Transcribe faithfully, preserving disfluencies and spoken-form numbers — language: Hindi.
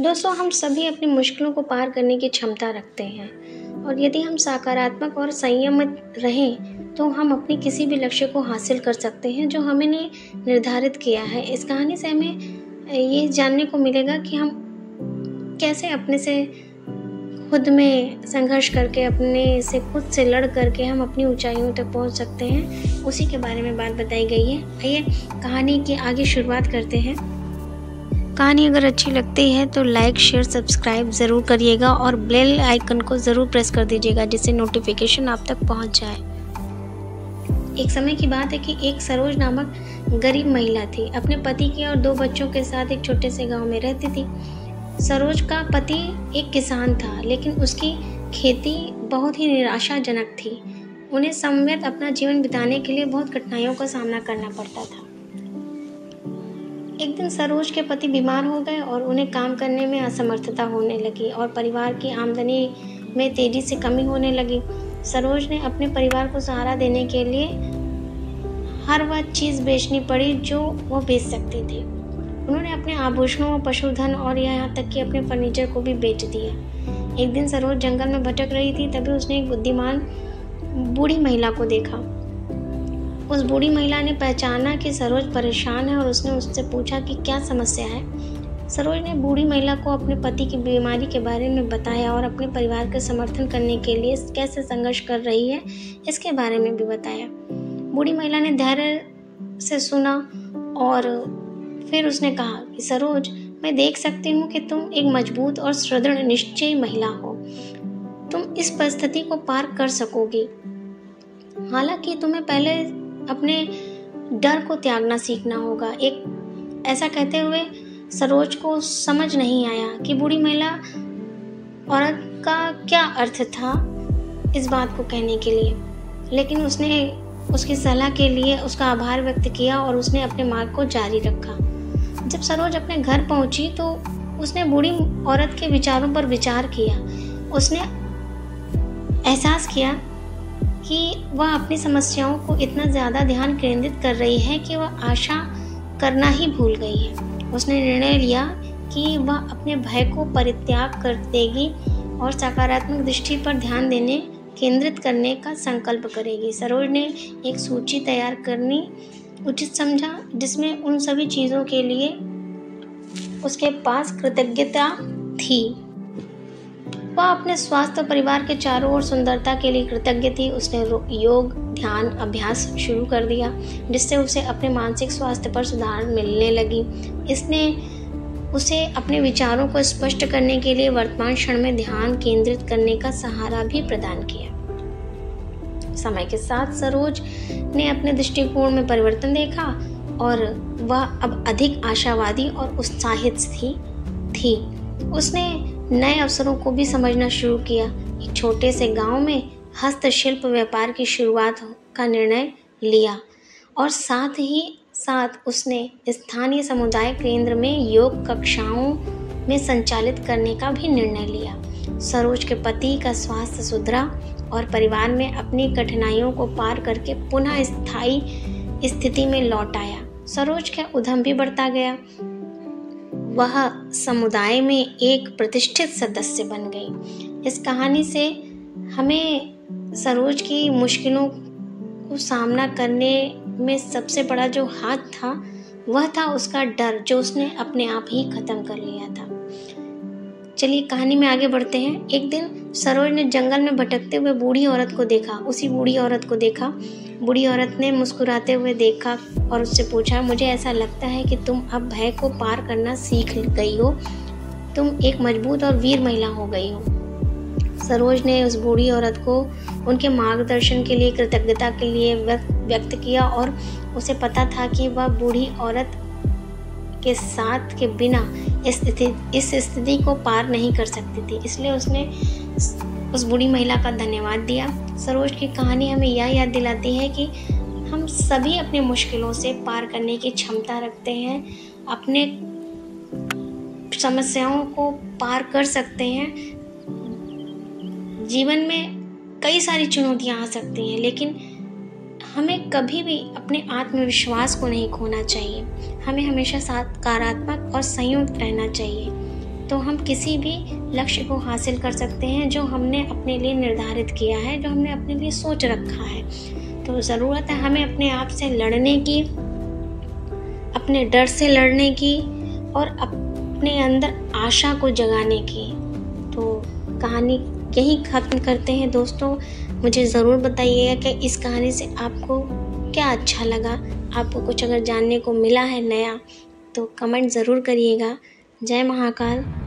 दोस्तों, हम सभी अपनी मुश्किलों को पार करने की क्षमता रखते हैं और यदि हम सकारात्मक और संयमित रहें तो हम अपने किसी भी लक्ष्य को हासिल कर सकते हैं जो हमने निर्धारित किया है। इस कहानी से हमें ये जानने को मिलेगा कि हम कैसे अपने से खुद में संघर्ष करके, अपने से खुद से लड़ करके हम अपनी ऊंचाइयों तक पहुंच सकते हैं। उसी के बारे में बात बताई गई है। आइए कहानी की आगे शुरुआत करते हैं। कहानी अगर अच्छी लगती है तो लाइक, शेयर, सब्सक्राइब ज़रूर करिएगा और बेल आइकन को ज़रूर प्रेस कर दीजिएगा जिससे नोटिफिकेशन आप तक पहुंच जाए। एक समय की बात है कि एक सरोज नामक गरीब महिला थी। अपने पति के और दो बच्चों के साथ एक छोटे से गांव में रहती थी। सरोज का पति एक किसान था, लेकिन उसकी खेती बहुत ही निराशाजनक थी। उन्हें समवेत अपना जीवन बिताने के लिए बहुत कठिनाइयों का सामना करना पड़ता था। एक दिन सरोज के पति बीमार हो गए और उन्हें काम करने में असमर्थता होने लगी और परिवार की आमदनी में तेजी से कमी होने लगी। सरोज ने अपने परिवार को सहारा देने के लिए हर वह चीज़ बेचनी पड़ी जो वो बेच सकती थी। उन्होंने अपने आभूषणों, पशुधन और यहाँ तक कि अपने फर्नीचर को भी बेच दिया। एक दिन सरोज जंगल में भटक रही थी, तभी उसने एक बुद्धिमान बूढ़ी महिला को देखा। उस बूढ़ी महिला ने पहचाना कि सरोज परेशान है और उसने उससे पूछा कि क्या समस्या है। सरोज ने बूढ़ी महिला को अपने पति की बीमारी के बारे में बताया और अपने परिवार का समर्थन करने के लिए कैसे संघर्ष कर रही है इसके बारे में भी बताया। बूढ़ी महिला ने धैर्य से सुना और फिर उसने कहा कि सरोज, मैं देख सकती हूँ कि तुम एक मजबूत और सुदृढ़ निश्चयी महिला हो। तुम इस परिस्थिति को पार कर सकोगी। हालांकि तुम्हें पहले अपने डर को त्यागना सीखना होगा। एक ऐसा कहते हुए सरोज को समझ नहीं आया कि बूढ़ी महिला औरत का क्या अर्थ था इस बात को कहने के लिए, लेकिन उसने उसकी सलाह के लिए उसका आभार व्यक्त किया और उसने अपने मार्ग को जारी रखा। जब सरोज अपने घर पहुंची तो उसने बूढ़ी औरत के विचारों पर विचार किया। उसने एहसास किया कि वह अपनी समस्याओं को इतना ज़्यादा ध्यान केंद्रित कर रही है कि वह आशा करना ही भूल गई है। उसने निर्णय लिया कि वह अपने भय को परित्याग कर देगी और सकारात्मक दृष्टि पर ध्यान देने केंद्रित करने का संकल्प करेगी। सरोज ने एक सूची तैयार करनी उचित समझा जिसमें उन सभी चीज़ों के लिए उसके पास कृतज्ञता थी। वह अपने स्वास्थ्य और परिवार के चारों ओर सुंदरता के लिए कृतज्ञ थी। उसने योग, ध्यान, अभ्यास शुरू कर दिया जिससे उसे अपने मानसिक स्वास्थ्य पर सुधार मिलने लगी। इसने उसे अपने विचारों को स्पष्ट करने के लिए वर्तमान क्षण में ध्यान केंद्रित करने का सहारा भी प्रदान किया। समय के साथ सरोज ने अपने दृष्टिकोण में परिवर्तन देखा और वह अब अधिक आशावादी और उत्साहित थी थी उसने नए अवसरों को भी समझना शुरू किया। एक छोटे से गांव में हस्तशिल्प व्यापार की शुरुआत का निर्णय लिया और साथ ही साथ उसने स्थानीय समुदाय केंद्र में योग कक्षाओं में संचालित करने का भी निर्णय लिया। सरोज के पति का स्वास्थ्य सुधरा और परिवार में अपनी कठिनाइयों को पार करके पुनः स्थायी स्थिति में लौट आया। सरोज का उद्यम भी बढ़ता गया। वह समुदाय में एक प्रतिष्ठित सदस्य बन गई। इस कहानी से हमें सरोज की मुश्किलों को सामना करने में सबसे बड़ा जो हाथ था वह था उसका डर, जो उसने अपने आप ही खत्म कर लिया था। चलिए कहानी में आगे बढ़ते हैं। एक दिन सरोज ने जंगल में भटकते हुए बूढ़ी औरत को देखा उसी बूढ़ी औरत को देखा बूढ़ी औरत ने मुस्कुराते हुए देखा और उससे पूछा, मुझे ऐसा लगता है कि तुम अब भय को पार करना सीख गई हो। तुम एक मजबूत और वीर महिला हो गई हो। सरोज ने उस बूढ़ी औरत को उनके मार्गदर्शन के लिए कृतज्ञता के लिए व्यक्त किया और उसे पता था कि वह बूढ़ी औरत के साथ के बिना इस स्थिति इस स्थिति को पार नहीं कर सकती थी। इसलिए उसने उस बूढ़ी महिला का धन्यवाद दिया। सरोज की कहानी हमें यह याद दिलाती है कि हम सभी अपने मुश्किलों से पार करने की क्षमता रखते हैं, अपने समस्याओं को पार कर सकते हैं। जीवन में कई सारी चुनौतियां आ सकती हैं, लेकिन हमें कभी भी अपने आत्मविश्वास को नहीं खोना चाहिए। हमें हमेशा सकारात्मक और संयुक्त रहना चाहिए। तो हम किसी भी लक्ष्य को हासिल कर सकते हैं जो हमने अपने लिए निर्धारित किया है, जो हमने अपने लिए सोच रखा है। तो ज़रूरत है हमें अपने आप से लड़ने की, अपने डर से लड़ने की और अपने अंदर आशा को जगाने की। तो कहानी यहीं ख़त्म करते हैं दोस्तों। मुझे ज़रूर बताइएगा कि इस कहानी से आपको क्या अच्छा लगा। आपको कुछ अगर जानने को मिला है नया तो कमेंट ज़रूर करिएगा। जय महाकाल।